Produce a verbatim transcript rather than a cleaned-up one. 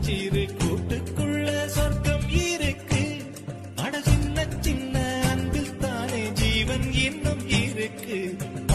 சிறு கூட்டுக்குள்ள சொர்க்கம் இருக்கு. அட சின்ன சின்ன அன்பில் தானே ஜீவன் இன்னும் இருக்கு.